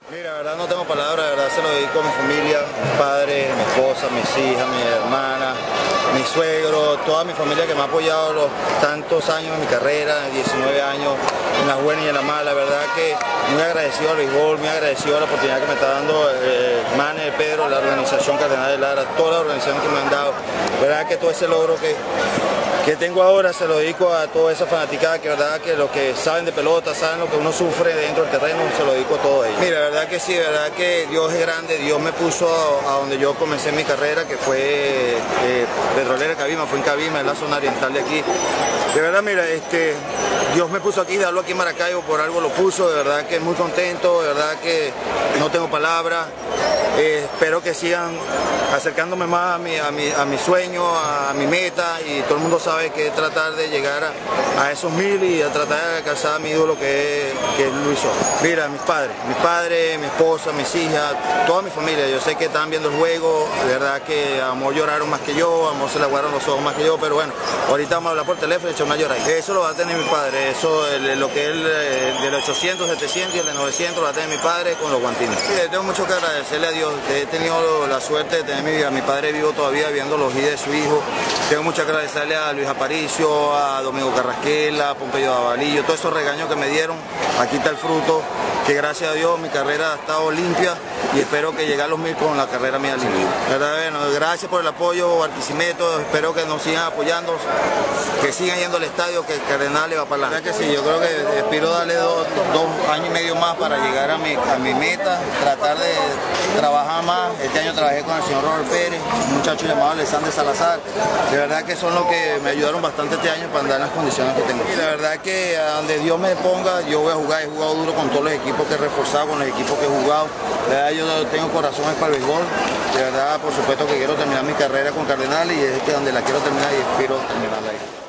Mira, la verdad no tengo palabras, la verdad se lo dedico a mi familia, mi padre, mi esposa, mis hijas, mi hermana, mi suegro, toda mi familia que me ha apoyado los tantos años en mi carrera, 19 años, en las buenas y en las malas. La verdad que muy agradecido al béisbol, muy agradecido a la oportunidad que me está dando Mane, Pedro, la organización Cardenal de Lara, toda la organización que me han dado. La verdad que todo ese logro que tengo ahora se lo dedico a toda esa fanaticada, que verdad que los que saben de pelota, saben lo que uno sufre dentro del terreno, se lo dedico a todo ellos. Mira, la verdad que sí, la verdad que Dios es grande, Dios me puso a donde yo comencé mi carrera, que fue Petrolera Cabima, fue en Cabima, en la zona oriental de aquí. De verdad, mira, Dios me puso aquí, darlo aquí en Maracaibo, por algo lo puso, de verdad que muy contento, de verdad que no tengo palabras. Espero que sigan acercándome más a mi sueño, a mi meta, y todo el mundo sabe que es tratar de llegar a esos 1000 y a tratar de alcanzar a mi ídolo que es Luis Soto. Mira, mis padres, mi esposa, mis hijas, toda mi familia, yo sé que están viendo el juego, de verdad que a Amor lloraron más que yo, a Amor se le aguaron los ojos más que yo, pero bueno, ahorita vamos a hablar por teléfono y echar una llorada. Eso lo va a tener mi padre, eso lo que es el del 800, 700 y el de 900 lo va a tener mi padre con los guantines. Sí, tengo mucho que agradecerle a Dios, he tenido la suerte de tener a mi padre vivo todavía, viendo los días de su hijo. Tengo mucho que agradecerle a Luis Aparicio, a Domingo Carrasquel, a Pompeyo Davalillo, todos esos regaños que me dieron. Aquí está el fruto, que gracias a Dios mi carrera ha estado limpia y espero que llegue a los 1000 con la carrera mía limpia. Bueno, gracias por el apoyo, Barquisimeto, espero que nos sigan apoyando, que sigan yendo al estadio, que el Cardenal le va para adelante. Que sí, yo creo que aspiro darle dos años y medio más para llegar a mi meta, tratar de trabajar más. Este año trabajé con el señor Robert Pérez, un muchacho llamado Alexander Salazar. De verdad que son los que me ayudaron bastante este año para andar en las condiciones que tengo. Y la verdad que a donde Dios me ponga, yo voy a jugar. He jugado duro con todos los equipos que he reforzado, con los equipos que he jugado. De verdad yo tengo corazones para el béisbol. De verdad, por supuesto que quiero terminar mi carrera con Cardenal y es que donde la quiero terminar y espero terminarla ahí.